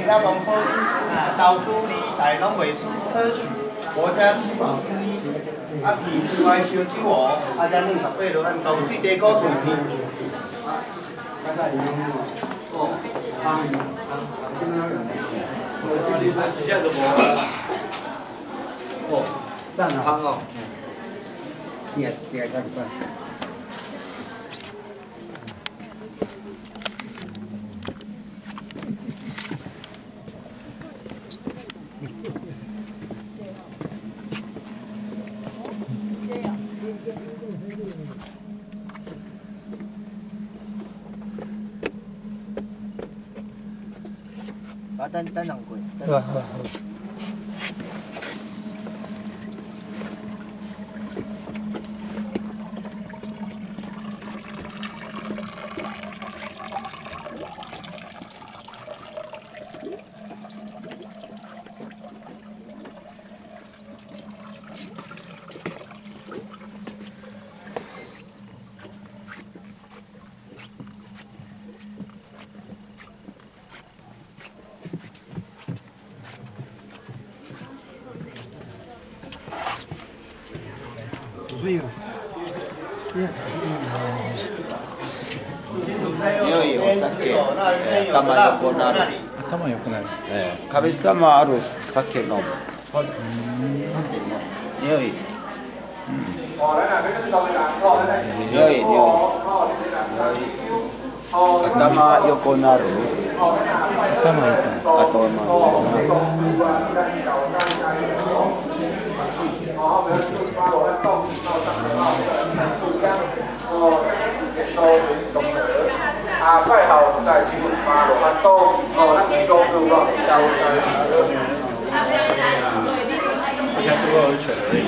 他农科投资理财拢袂输砗磲，国家七宝之一。皮之外烧酒哦，才28落按当地地股厝皮。 一只都无。哦，赞啊！香哦。也看不惯。单人过。好。匂い、お酒、頭良くなる。 頭良くなる。 神様ある酒飲む。匂い。匂い。頭良くなる。 頭いいですね。 最好在7月8号发动那提供是不我想最后一拳而已。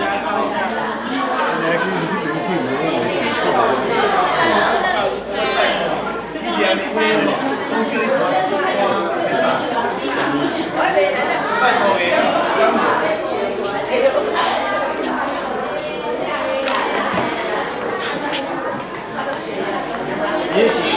也行。